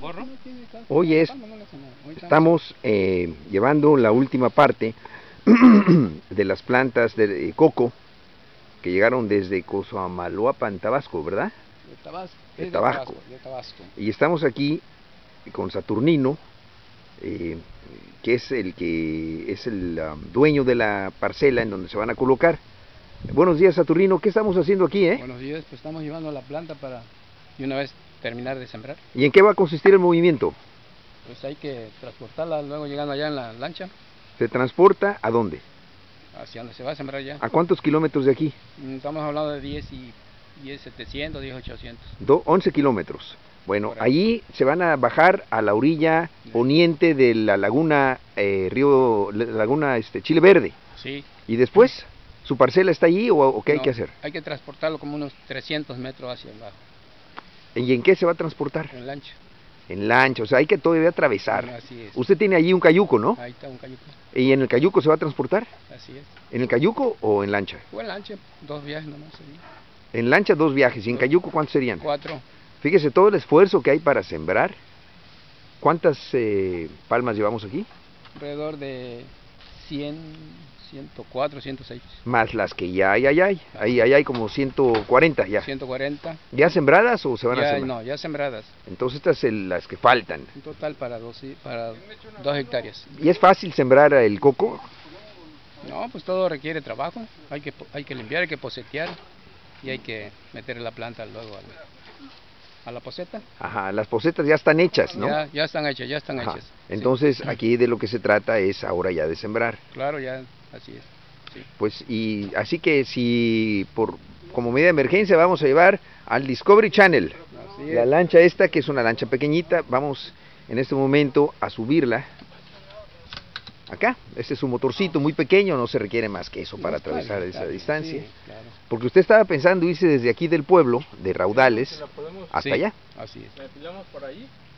Hoy estamos llevando la última parte de las plantas de coco que llegaron desde Cosamaloapan, Tabasco, ¿verdad? De Tabasco. Y estamos aquí con Saturnino, que es el dueño de la parcela en donde se van a colocar. Buenos días, Saturnino. ¿Qué estamos haciendo aquí, Buenos días, pues estamos llevando la planta para de una vez terminar de sembrar. ¿Y en qué va a consistir el movimiento? Pues hay que transportarla, luego llegando allá en la lancha. ¿Se transporta a dónde? Hacia donde se va a sembrar ya. ¿A cuántos kilómetros de aquí? Estamos hablando de 10,700, 10,800. 11 kilómetros. Bueno, allí se van a bajar a la orilla poniente de la laguna, laguna Chile Verde. Sí. ¿Y después? ¿Su parcela está allí o qué hay que hacer? Hay que transportarlo como unos 300 metros hacia abajo. ¿Y en qué se va a transportar? En lancha. En lancha, o sea, hay que todavía atravesar. Así es. Usted tiene allí un cayuco, ¿no? Ahí está un cayuco. ¿Y en el cayuco se va a transportar? Así es. ¿En el cayuco o en lancha? O en lancha, 2 viajes nomás sería. En lancha 2 viajes, ¿y en cayuco cuántos serían? 4. Fíjese todo el esfuerzo que hay para sembrar. ¿Cuántas palmas llevamos aquí? Alrededor de 100, 104, 106. Más las que ya hay. Ahí hay como 140 ya. 140. ¿Ya sembradas o se van a sembrar? No, ya sembradas. Entonces estas son las que faltan. En total para 2 hectáreas. ¿Y es fácil sembrar el coco? No, pues todo requiere trabajo. Hay que limpiar, hay que posetear y hay que meter la planta luego a la poseta. Ajá, las posetas ya están hechas, ¿no? Ya están hechas, ya están hechas. Entonces sí. Aquí de lo que se trata es ahora ya de sembrar. Claro, ya, así es. Sí. Pues así que si como medida de emergencia vamos a llevar al Discovery Channel, la lancha esta que es una lancha pequeñita, vamos en este momento a subirla acá. Este es un motorcito muy pequeño, no se requiere más que eso para atravesar esa distancia. Sí, claro. Porque usted estaba pensando irse desde aquí del pueblo, de Raudales, hasta allá. Así es. ¿La depilamos por ahí?